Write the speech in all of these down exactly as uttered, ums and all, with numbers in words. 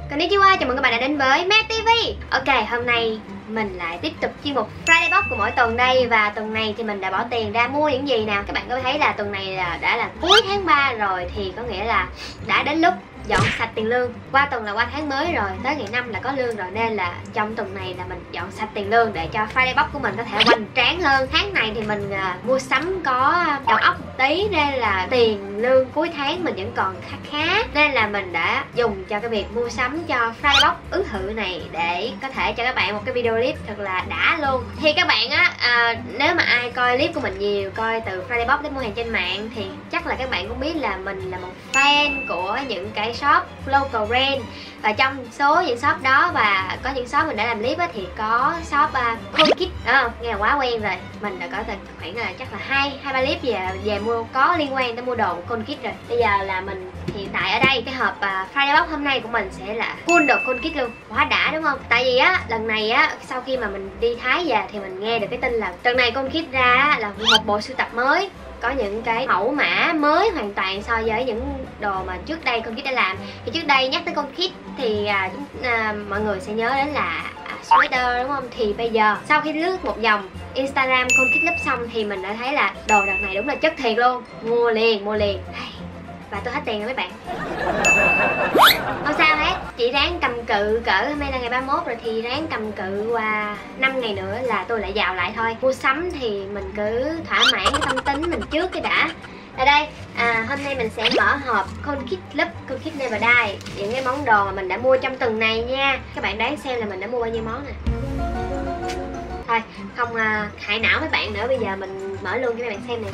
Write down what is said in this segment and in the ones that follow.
Konnichiwa, chào mừng các bạn đã đến với Map ti vi. Ok, hôm nay mình lại tiếp tục chuyên mục Friday Box của mỗi tuần đây. Và tuần này thì mình đã bỏ tiền ra mua những gì nào. Các bạn có thấy là tuần này là đã là cuối tháng ba rồi, thì có nghĩa là đã đến lúc dọn sạch tiền lương. Qua tuần là qua tháng mới rồi, tới ngày năm là có lương rồi, nên là trong tuần này là mình dọn sạch tiền lương để cho Friday Box của mình có thể hoành tráng hơn. Tháng này thì mình uh, mua sắm có đầu óc một tí, nên là tiền lương cuối tháng mình vẫn còn khá khá, nên là mình đã dùng cho cái việc mua sắm cho Friday Box ứng thự này để có thể cho các bạn một cái video clip thật là đã luôn. Thì các bạn á, uh, nếu mà ai coi clip của mình nhiều, coi từ Friday Box đến mua hàng trên mạng, thì chắc là các bạn cũng biết là mình là một fan của những cái shop local brand. Và trong số những shop đó, và có những shop mình đã làm clip á, thì có shop uh, Cool Kit, đó, nghe là quá quen rồi. Mình đã có từ khoảng là chắc là hai hai ba clip về về mua có liên quan tới mua đồ của Cool Kit rồi. Bây giờ là mình hiện tại ở đây, cái hộp uh, Friday Box hôm nay của mình sẽ là full đồ Cool Kit luôn, quá đã đúng không? Tại vì á, lần này á, sau khi mà mình đi Thái về thì mình nghe được cái tin là lần này Cool Kit ra là một bộ sưu tập mới, có những cái mẫu mã mới hoàn toàn so với những đồ mà trước đây Cool Kit đã làm. Thì trước đây nhắc tới Cool Kit thì à, à, mọi người sẽ nhớ đến là à, sweater đúng không? Thì bây giờ sau khi lướt một vòng Instagram Cool Kit Club xong thì mình đã thấy là đồ đợt này đúng là chất thiệt luôn. Mua liền, mua liền. Và tôi hết tiền rồi mấy bạn. Không sao hết, chị ráng cầm cự cỡ hôm nay là ngày ba mươi mốt rồi, thì ráng cầm cự qua năm ngày nữa là tôi lại giàu lại thôi. Mua sắm thì mình cứ thỏa mãn cái tâm tính mình trước cái đã. Ở đây, à, hôm nay mình sẽ mở hộp Cool Kit Club, Cool Kit Never Die. Những cái món đồ mà mình đã mua trong tuần này nha. Các bạn đoán xem là mình đã mua bao nhiêu món nè. Thôi, không à, hại não mấy bạn nữa, bây giờ mình mở luôn cho các bạn xem nè.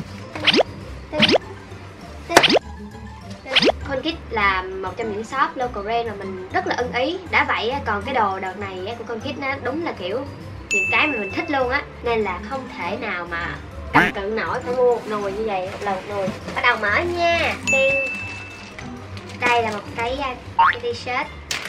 Cool Kit là một trong những shop local brand mà mình rất là ưng ý. Đã vậy còn cái đồ đợt này của Cool Kit nó đúng là kiểu những cái mà mình thích luôn á, nên là không thể nào mà cầm cự nổi, phải mua một nồi như vậy, một lần một nồi. Bắt đầu mở nha. Đây là một cái, cái t-shirt.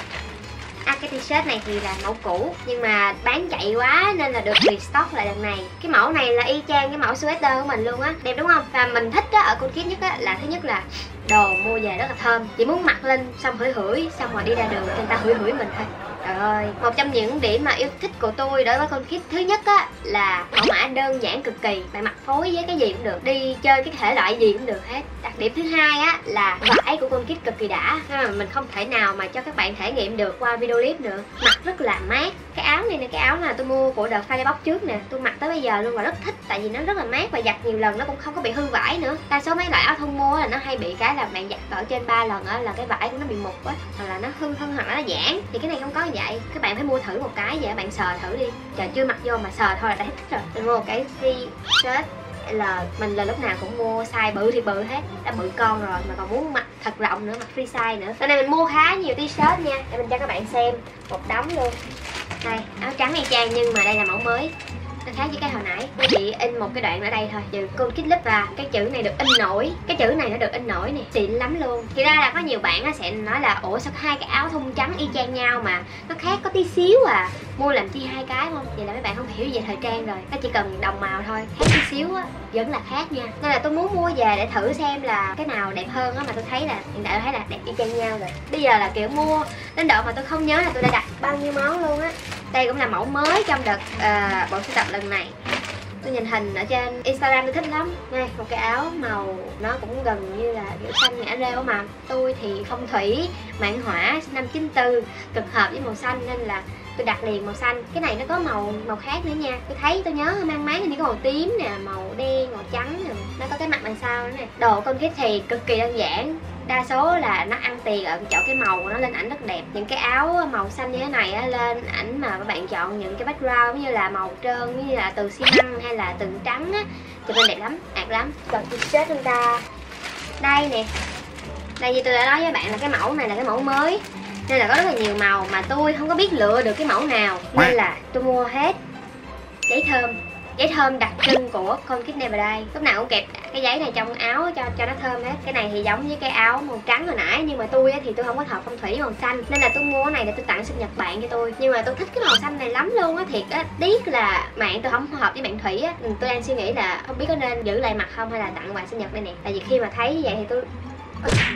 À, cái t-shirt này thì là mẫu cũ nhưng mà bán chạy quá nên là được restock lại lần này. Cái mẫu này là y chang cái mẫu sweater của mình luôn á, đẹp đúng không? Và mình thích á, ở Cool Kit nhất á, là thứ nhất là đồ mua về rất là thơm, chỉ muốn mặc lên xong hửi hửi, xong rồi đi ra đường người ta hửi hửi mình thôi. Trời ơi, một trong những điểm mà yêu thích của tôi đối với Cool Kit thứ nhất á là mẫu mã đơn giản cực kỳ, bạn mặc phối với cái gì cũng được, đi chơi cái thể loại gì cũng được hết. Đặc điểm thứ hai á là vải của Cool Kit cực kỳ đã, mà mình không thể nào mà cho các bạn trải nghiệm được qua video clip nữa. Mặc rất là mát. Cái áo này nè, cái áo mà tôi mua của đợt Friday Box trước nè, tôi mặc tới bây giờ luôn và rất thích, tại vì nó rất là mát và giặt nhiều lần nó cũng không có bị hư vải nữa. Đa số mấy loại áo thun mua là nó hay bị cái là bạn giặt cỡ trên ba lần á là cái vải của nó bị mục á, hoặc là nó hư hư hoặc là nó giãn. Thì cái này không có như vậy, các bạn phải mua thử một cái vậy, bạn sờ thử đi. Trời, chưa mặc vô mà sờ thôi là đã thích rồi. Mình mua một cái t-shirt L, mình là lúc nào cũng mua size bự thì bự hết, đã bự con rồi mà còn muốn mặc thật rộng nữa, mặc free size nữa. Lần này mình mua khá nhiều t-shirt nha, để mình cho các bạn xem một đống luôn. Đây, áo trắng y chang nhưng mà đây là mẫu mới, nó khác với cái hồi nãy. Nó chỉ in một cái đoạn ở đây thôi, chữ Cool Kit Club, và cái chữ này được in nổi. Cái chữ này nó được in nổi nè, xịn lắm luôn. Thì ra là có nhiều bạn sẽ nói là ủa sao hai cái áo thun trắng y chang nhau mà nó khác có tí xíu à, mua làm chi hai cái không? Vậy là mấy bạn không hiểu về thời trang rồi. Nó chỉ cần đồng màu thôi, khác tí xíu á vẫn là khác nha. Nên là tôi muốn mua về để thử xem là cái nào đẹp hơn á, mà tôi thấy là hiện tại tôi thấy là đẹp y chang nhau rồi. Bây giờ là kiểu mua đến độ mà tôi không nhớ là tôi đã đặt bao nhiêu món luôn á. Đây cũng là mẫu mới trong đợt uh, bộ sưu tập lần này. Tôi nhìn hình ở trên Instagram tôi thích lắm. Đây, một cái áo màu nó cũng gần như là kiểu xanh ngã rêu mà. Tôi thì phong thủy, mạng hỏa, sinh năm chín tư, cực hợp với màu xanh nên là tôi đặt liền màu xanh. Cái này nó có màu màu khác nữa nha. Tôi thấy tôi nhớ mang máng như có màu tím nè, màu đen, màu trắng nè. Nó có cái mặt đằng sau nữa nè. Đồ Cool Kit thì cực kỳ đơn giản. Đa số là nó ăn tiền ở chỗ cái màu của nó lên ảnh rất đẹp. Những cái áo màu xanh như thế này á, lên ảnh mà các bạn chọn những cái background như là màu trơn, như là từ xi măng hay là từ trắng á, chụp lên đẹp lắm, ạt lắm. Còn t-shirt chúng ta đây nè. Đây như tôi đã nói với bạn là cái mẫu này là cái mẫu mới, nên là có rất là nhiều màu mà tôi không có biết lựa được cái mẫu nào, nên là tôi mua hết. Giấy thơm, giấy thơm đặc trưng của Cool Kit Never Die, lúc nào cũng kẹp cái giấy này trong áo cho cho nó thơm hết. Cái này thì giống với cái áo màu trắng hồi nãy, nhưng mà tôi thì tôi không có hợp phong thủy màu xanh, nên là tôi mua cái này để tôi tặng sinh nhật bạn cho tôi. Nhưng mà tôi thích cái màu xanh này lắm luôn á, thiệt á. Tiếc là mạng tôi không hợp với bạn Thủy á. Tôi đang suy nghĩ là không biết có nên giữ lại mặt không hay là tặng quà sinh nhật đây nè. Tại vì khi mà thấy như vậy thì tôi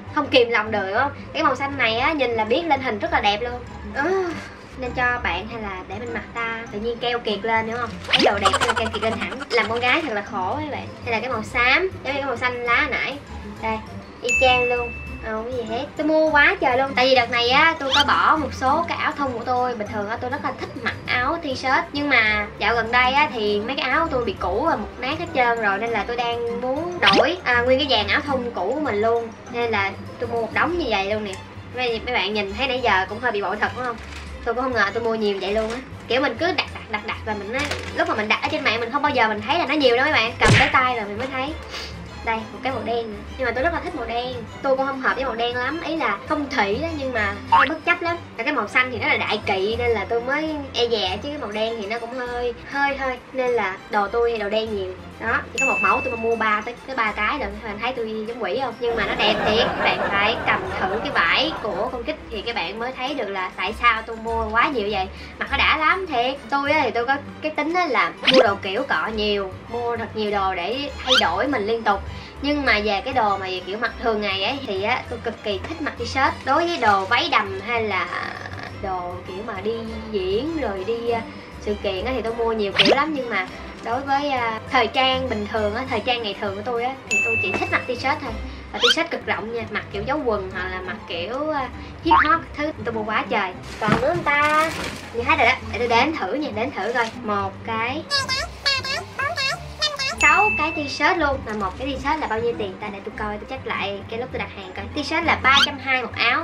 không kìm lòng được, đúng không? Cái màu xanh này á nhìn là biết lên hình rất là đẹp luôn. Ừ. Nên cho bạn hay là để bên mặt ta tự nhiên keo kiệt lên, đúng không? Cái đồ đẹp hay là keo kiệt lên hẳn. Làm con gái thật là khổ các bạn. Hay là cái màu xám, giống như cái màu xanh lá hồi nãy. Đây, y chang luôn. Không có gì hết. Tôi mua quá trời luôn. Tại vì đợt này á tôi có bỏ một số cái áo thun của tôi. Bình thường á tôi rất là thích mặc áo t-shirt, nhưng mà dạo gần đây á thì mấy cái áo của tôi bị cũ và mục nát hết trơn rồi, nên là tôi đang muốn đổi à, nguyên cái dàn áo thun cũ của mình luôn. Nên là tôi mua một đống như vậy luôn nè. Mấy, mấy bạn nhìn thấy nãy giờ cũng hơi bị bội thật đúng không? Tôi cũng không ngờ tôi mua nhiều vậy luôn á. Kiểu mình cứ đặt đặt đặt đặt và mình nói, lúc mà mình đặt ở trên mạng mình không bao giờ mình thấy là nó nhiều đâu mấy bạn. Cầm tới tay rồi mình mới thấy. Đây, một cái màu đen nữa. Nhưng mà tôi rất là thích màu đen. Tôi cũng không hợp với màu đen lắm. Ý là phong thủy đó, nhưng mà hay bất chấp lắm. Và cái màu xanh thì nó là đại kỵ, nên là tôi mới e dè. Chứ cái màu đen thì nó cũng hơi hơi thôi. Nên là đồ tôi đồ đen nhiều. Đó, chỉ có một mẫu tôi mà mua ba tới tới ba cái rồi. Các bạn thấy tôi giống quỷ không? Nhưng mà nó đẹp thiệt. Các bạn phải cầm thử cái vải của con Kích thì các bạn mới thấy được là tại sao tôi mua quá nhiều vậy. Mặc nó đã lắm thiệt. Tôi á thì tôi có cái tính á là mua đồ kiểu cọ nhiều, mua thật nhiều đồ để thay đổi mình liên tục. Nhưng mà về cái đồ mà về kiểu mặc thường ngày ấy thì á tôi cực kỳ thích mặc t-shirt. Đối với đồ váy đầm hay là đồ kiểu mà đi diễn rồi đi uh, sự kiện á thì tôi mua nhiều kiểu lắm. Nhưng mà đối với uh, thời trang bình thường á, thời trang ngày thường của tôi á thì tôi chỉ thích mặc t-shirt thôi. Và t-shirt cực rộng nha, mặc kiểu dấu quần hoặc là mặc kiểu uh, hip hop thứ tôi mua quá trời. Còn nữa người ta như thấy rồi đó, để tôi đếm thử nha, đếm thử coi. Một cái sáu cái t-shirt luôn. Mà một cái t-shirt là bao nhiêu tiền ta, để tôi coi, tôi check lại cái lúc tôi đặt hàng coi. T-shirt là ba trăm hai mươi một áo.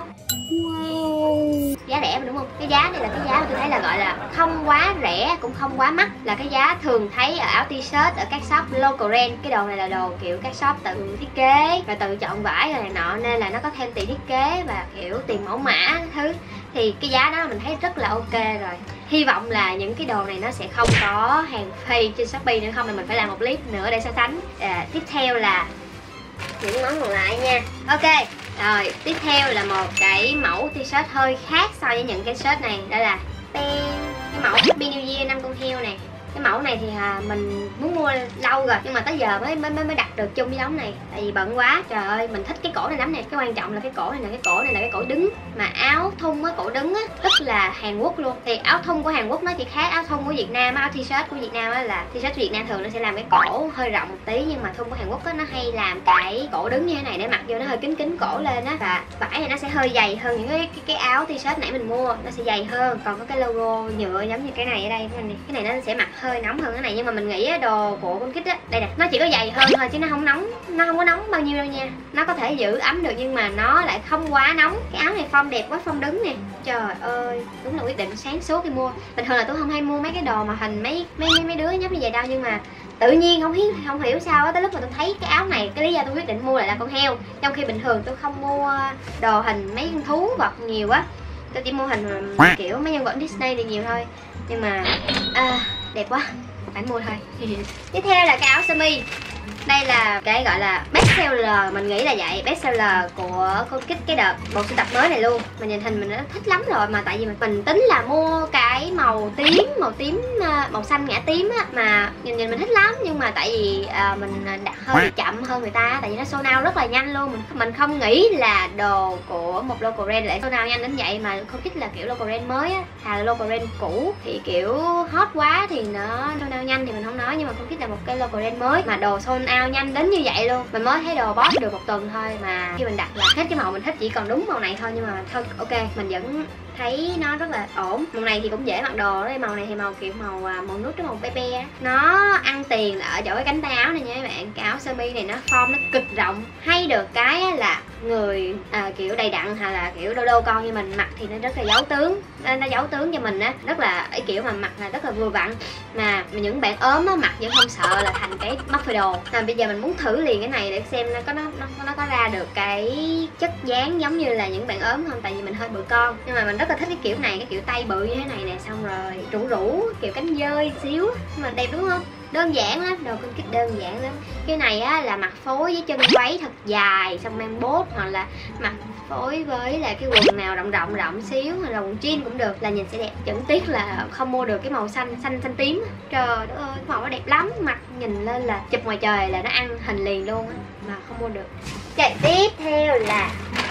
Wow, giá rẻ mà đúng không? Cái giá này là cái giá mà tôi thấy là gọi là không quá rẻ cũng không quá mắc, là cái giá thường thấy ở áo t-shirt ở các shop local brand. Cái đồ này là đồ kiểu các shop tự thiết kế và tự chọn vải rồi này nọ, nên là nó có thêm tiền thiết kế và kiểu tiền mẫu mã thứ, thì cái giá đó mình thấy rất là ok rồi. Hy vọng là những cái đồ này nó sẽ không có hàng fake trên Shopee nữa, không là mình phải làm một clip nữa để so sánh. À, tiếp theo là những món còn lại nha. Ok, rồi tiếp theo là một cái mẫu t-shirt hơi khác so với những cái shirt này. Đó là cái mẫu Happy New Year năm con heo này. Cái mẫu này thì à, mình muốn mua lâu rồi nhưng mà tới giờ mới mới mới đặt được chung với đống này, tại vì bận quá. Trời ơi, mình thích cái cổ này lắm nè. Cái quan trọng là cái cổ này nè, cái cổ này là cái cổ đứng, mà áo thun á, cổ đứng á, rất là Hàn Quốc luôn. Thì áo thun của Hàn Quốc nó chỉ khác áo thun của Việt Nam. Áo t-shirt của Việt Nam á là t-shirt Việt Nam thường nó sẽ làm cái cổ hơi rộng một tí, nhưng mà thun của Hàn Quốc á nó hay làm cái cổ đứng như thế này để mặc vô nó hơi kín kín cổ lên á, và vải này nó sẽ hơi dày hơn những cái cái, cái áo t-shirt nãy mình mua, nó sẽ dày hơn. Còn có cái logo nhựa giống như cái này ở đây, cái này nó sẽ mặc hơi nóng hơn cái này. Nhưng mà mình nghĩ đồ của con Kích á, đây nè, nó chỉ có dày hơn thôi chứ nó không nóng, nó không có nóng bao nhiêu đâu nha. Nó có thể giữ ấm được nhưng mà nó lại không quá nóng. Cái áo này form đẹp quá, form đứng nè. Trời ơi, đúng là quyết định sáng suốt khi mua. Bình thường là tôi không hay mua mấy cái đồ mà hình mấy mấy mấy đứa giống như vậy đâu, nhưng mà tự nhiên không hiểu không hiểu sao á, tới lúc mà tôi thấy cái áo này, cái lý do tôi quyết định mua lại là con heo. Trong khi bình thường tôi không mua đồ hình mấy con thú vật nhiều á, tôi chỉ mua hình kiểu mấy nhân vật Disney thì nhiều thôi. Nhưng mà à, đẹp quá, phải mua thôi. Tiếp theo là cái áo sơ mi. Đây là cái gọi là best seller, mình nghĩ là vậy, best seller của con Kích cái đợt bộ sưu tập mới này luôn. Mình nhìn hình mình đã thích lắm rồi, mà tại vì mình, mình tính là mua cái màu tím, màu tím, màu xanh ngã tím á, mà nhìn nhìn mình thích lắm. Nhưng mà tại vì à, mình đặt hơi bị chậm hơn người ta, tại vì nó sold out rất là nhanh luôn. Mình mình không nghĩ là đồ của một local brand lại sold out nhanh đến vậy, mà con Kích là kiểu local brand mới á, thà là local brand cũ thì kiểu hot quá thì nó sold out nhanh thì mình không nói, nhưng mà con Kích là một cái local brand mới mà đồ sold out nhanh đến như vậy luôn. Mình mới thấy đồ boss được một tuần thôi mà khi mình đặt là hết cái màu mình thích, chỉ còn đúng màu này thôi. Nhưng mà thôi ok, mình vẫn thấy nó rất là ổn. Màu này thì cũng dễ mặc đồ đấy. Màu này thì màu kiểu màu màu nút, cái màu pe pe. Nó ăn tiền là ở chỗ cái cánh tay áo này nha các bạn. Cái áo sơ mi này nó form nó cực rộng, hay được cái là người à, kiểu đầy đặn hay là kiểu đô đô con như mình mặc thì nó rất là giấu tướng, nên nó giấu tướng cho mình á, rất là cái kiểu mà mặc là rất là vừa vặn. Mà những bạn ốm á mặc vẫn không sợ là thành cái mắc phơi đồ. À, bây giờ mình muốn thử liền cái này để xem nó có nó nó, nó có ra được cái chất dáng giống như là những bạn ốm không, tại vì mình hơi bự con. Nhưng mà mình rất là thích cái kiểu này, cái kiểu tay bự như thế này nè, xong rồi rủ rủ kiểu cánh dơi xíu mà đẹp đúng không? Đơn giản lắm, đồ con Kích đơn giản lắm. Cái này á là mặc phối với chân váy thật dài xong mang bốt, hoặc là mặc phối với là cái quần nào rộng rộng rộng xíu, hoặc là quần jean cũng được, là nhìn sẽ đẹp. Chẳng tiếc là không mua được cái màu xanh xanh xanh tím. Trời đất ơi, màu nó đẹp lắm, mặc nhìn lên là chụp ngoài trời là nó ăn hình liền luôn á, mà không mua được. Ok, tiếp theo là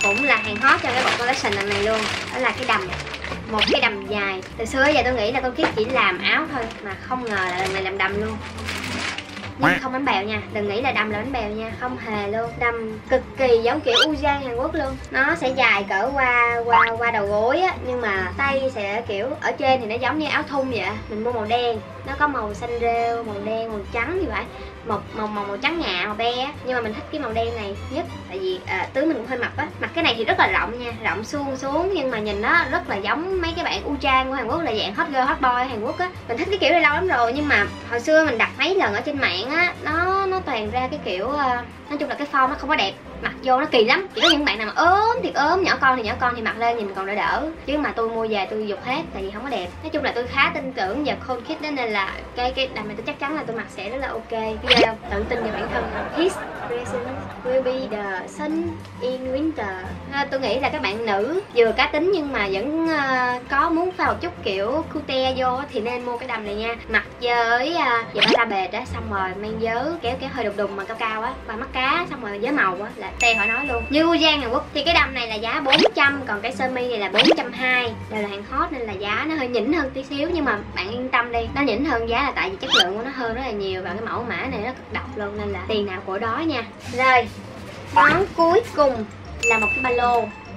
cũng là hàng hot cho cái bộ collection lần này luôn. Đó là cái đầm, một cái đầm dài. Từ xưa giờ tôi nghĩ là con Kit chỉ làm áo thôi, mà không ngờ là lần này làm đầm luôn. Nhưng không bánh bèo nha, đừng nghĩ là đầm là bánh bèo nha, không hề luôn. Đầm cực kỳ giống kiểu Uzan Hàn Quốc luôn. Nó sẽ dài cỡ qua qua qua đầu gối á, nhưng mà tay sẽ kiểu ở trên thì nó giống như áo thun vậy. Mình mua màu đen, nó có màu xanh rêu, màu đen, màu trắng như vậy. Một màu màu màu trắng ngà, màu be á, nhưng mà mình thích cái màu đen này nhất, tại vì à, tướng mình cũng hơi mập á. Mặc cái này thì rất là rộng nha, rộng suông xuống, nhưng mà nhìn nó rất là giống mấy cái bạn Uchang của Hàn Quốc, là dạng hot girl, hot boy ở Hàn Quốc á. Mình thích cái kiểu này lâu lắm rồi, nhưng mà hồi xưa mình đặt mấy lần ở trên mạng á, nó nó toàn ra cái kiểu uh, nói chung là cái form nó không có đẹp, mặc vô nó kỳ lắm. Chỉ có những bạn nào mà ốm thì ốm, nhỏ con thì nhỏ con thì mặc lên nhìn còn đỡ đỡ, chứ mà tôi mua về tôi dục hết tại vì không có đẹp. Nói chung là tôi khá tin tưởng vào Cold Kit đó, nên là cái cái đầm này tôi chắc chắn là tôi mặc sẽ rất là ok. Cái ghê không? Tự tin vào bản thân. His presence will be the sun in winter. À, tôi nghĩ là các bạn nữ vừa cá tính nhưng mà vẫn uh, có muốn pha một chút kiểu cute vô thì nên mua cái đầm này nha. Mặc với uh, giờ ra bệt á, xong rồi mang vớ kéo kéo hơi đùng đùng mà cao cao á, và mắt cá, xong rồi vớ màu á là te khỏi nói luôn. Như Giang Hàn Quốc thì cái đầm này là giá bốn trăm, còn cái sơ mi này là bốn trăm hai mươi, đều là hàng hot nên là giá nó hơi nhỉnh hơn tí xíu, nhưng mà bạn yên tâm đi, nó nhỉnh hơn giá là tại vì chất lượng của nó hơn rất là nhiều, và cái mẫu mã này nó cực độc luôn, nên là tiền nào của đó nha. Rồi, món cuối cùng là một cái ba lô.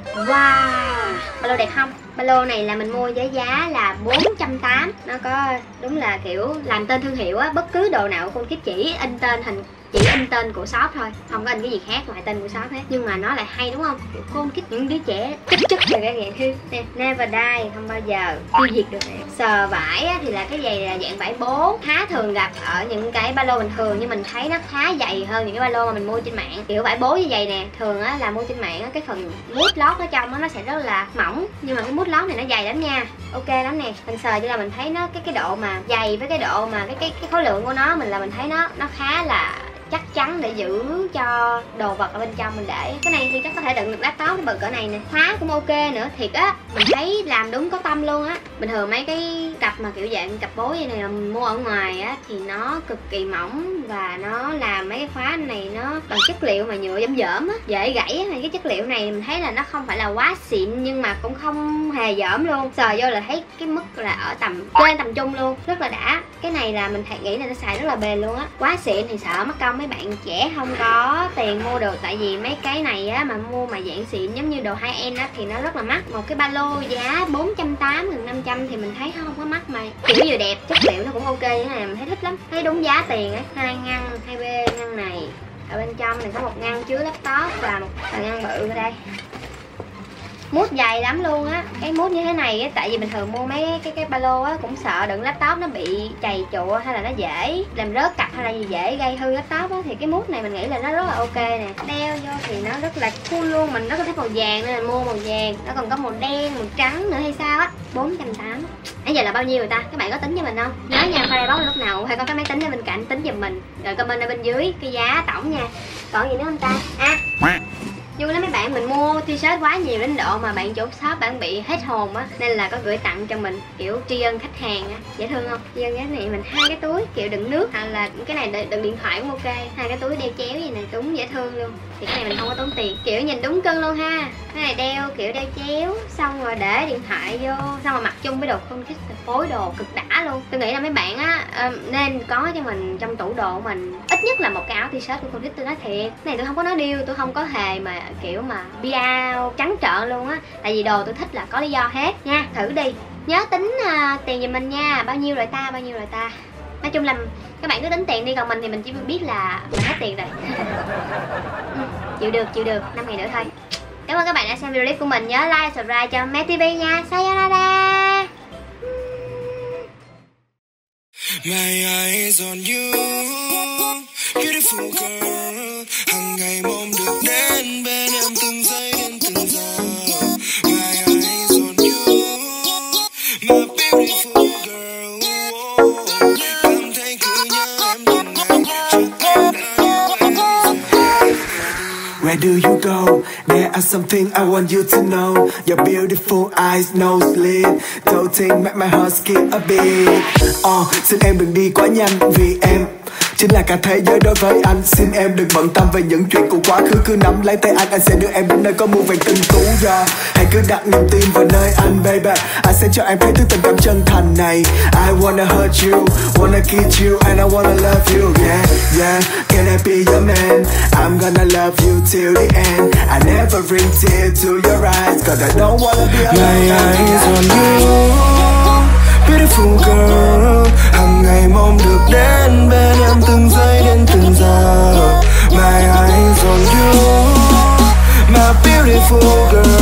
Wow, ba lô đẹp không? Ba lô này là mình mua với giá là bốn trăm tám mươi. Nó có đúng là kiểu làm tên thương hiệu á, bất cứ đồ nào con Kit chỉ in tên hình, chỉ in tên của shop thôi, không có in cái gì khác ngoài tên của shop hết. Nhưng mà nó lại hay đúng không? Kiểu con Kit những đứa trẻ chất chất về cái dạng thư nè, never die, không bao giờ tiêu diệt được. Sờ vải á, thì là cái giày là dạng vải bố, khá thường gặp ở những cái ba lô bình thường, nhưng mình thấy nó khá dày hơn những cái ba lô mà mình mua trên mạng. Kiểu vải bố như vậy nè, thường á là mua trên mạng á, cái phần mút lót ở trong á nó sẽ rất là mỏng, nhưng mà cái mút lót này nó dày lắm nha, ok lắm nè. Mình sờ cho là mình thấy nó cái cái độ mà dày với cái độ mà cái cái cái khối lượng của nó, mình là mình thấy nó nó khá là chắc chắn để giữ cho đồ vật ở bên trong mình để. Cái này thì chắc có thể đựng được laptop cái bự cỡ này nè, khóa cũng ok nữa, thiệt á, mình thấy làm đúng có tâm luôn á. Bình thường mấy cái cặp mà kiểu dạng cặp bố như này là mình mua ở ngoài á thì nó cực kỳ mỏng, và nó làm mấy cái khóa này nó bằng chất liệu mà nhựa dởm dởm á, dễ gãy á. Cái chất liệu này mình thấy là nó không phải là quá xịn nhưng mà cũng không hề dởm luôn, sờ vô là thấy cái mức là ở tầm trên tầm trung luôn, rất là đã. Cái này là mình thấy nghĩ là nó xài rất là bền luôn á. Quá xịn thì sợ mất công mấy bạn trẻ không có tiền mua được, tại vì mấy cái này á mà mua mà dạng xịn giống như đồ high end á thì nó rất là mắc. Một cái ba lô giá bốn trăm tám mươi, gần năm trăm thì mình thấy không có mắc, mà kiểu vừa đẹp, chất liệu nó cũng ok như thế này, mình thấy thích lắm, thấy đúng giá tiền á. Hai ngăn, hai bên ngăn này, ở bên trong này có một ngăn chứa laptop và một ngăn bự ở đây. Mút dày lắm luôn á, cái mút như thế này á, tại vì bình thường mua mấy cái cái ba lô á cũng sợ đựng laptop nó bị chày chụa, hay là nó dễ làm rớt cặp, hay là gì dễ gây hư laptop á, thì cái mút này mình nghĩ là nó rất là ok nè. Đeo vô thì nó rất là cool luôn, mình nó có thích màu vàng nên mình mua màu vàng, nó còn có màu đen, màu trắng nữa hay sao á. Bốn trăm tám mươi. Nãy giờ là bao nhiêu rồi ta? Các bạn có tính cho mình không? Nhớ nha, Firebox lúc nào hay có cái máy tính ở bên cạnh tính giùm mình, rồi comment ở bên dưới cái giá tổng nha. Còn gì nữa không ta? À, vui lắm mấy bạn, mình mua t-shirt quá nhiều đến độ mà bạn chủ shop bạn bị hết hồn á, nên là có gửi tặng cho mình kiểu tri ân khách hàng á, dễ thương không? Tri ân cái này mình hai cái túi kiểu đựng nước, hoặc là cái này đựng điện thoại cũng ok, hai cái túi đeo chéo gì này cũng dễ thương luôn. Thì cái này mình không có tốn tiền, kiểu nhìn đúng cưng luôn ha. Cái này đeo kiểu đeo chéo, xong rồi để điện thoại vô, xong rồi mặc chung với đồ con Kit, phối đồ cực đã luôn. Tôi nghĩ là mấy bạn á uh, nên có cho mình trong tủ đồ của mình ít nhất là một cái áo t-shirt của con Kit. Tôi nói thiệt, cái này tôi không có nói điêu, tôi không có hề mà kiểu mà biao trắng trợn luôn á, tại vì đồ tôi thích là có lý do hết nha. Thử đi, nhớ tính uh, tiền giùm mình nha, bao nhiêu rồi ta, bao nhiêu rồi ta. Nói chung là các bạn cứ tính tiền đi, còn mình thì mình chỉ biết là mình hết tiền rồi. Ừ, chịu được, chịu được, năm ngày nữa thôi. Cảm ơn các bạn đã xem video clip của mình, nhớ like, subscribe cho Mẹ ti vi nha. Sayonara. My eyes on you, beautiful girl. Hằng ngày mong được đến bên em từng giây đến từng giờ. My eyes on you, my beautiful girl. Cảm thấy cứ nhớ em từng ngày, chưa em đã yêu em. Where do you go? There are something I want you to know. Your beautiful eyes, no slit. Those things make my heart skip a beat. Oh, xin em đừng đi quá nhanh vì em chính là cả thế giới đối với anh. Xin em đừng bận tâm về những chuyện của quá khứ, cứ nắm lấy tay anh, anh sẽ đưa em đến nơi có muôn vàn tinh tú. Yeah. Hãy cứ đặt niềm tin vào nơi anh baby, anh sẽ cho em thấy thứ tình cảm chân thành này. I wanna hurt you, wanna kiss you, and I wanna love you. Yeah, yeah, can I be your man? I'm gonna love you till the end. I never bring tears to your eyes, cause I don't wanna be alone. My eyes on you, beautiful girl. Hằng ngày mong được đến bên em từng giây đến từng giờ. My eyes on you, my beautiful girl.